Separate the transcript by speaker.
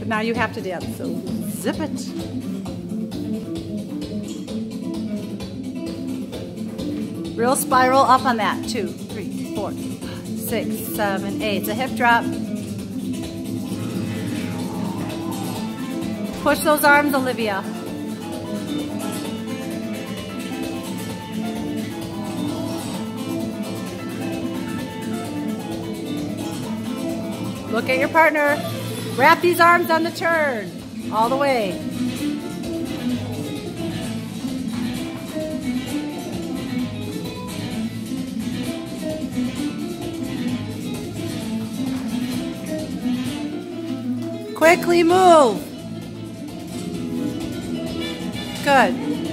Speaker 1: But now you have to dance, so zip it. Real spiral up on that. 2, 3, 4, 6, 7, 8. It's a hip drop. Push those arms, Olivia. Look at your partner. Wrap these arms on the turn. All the way. Quickly move. Good.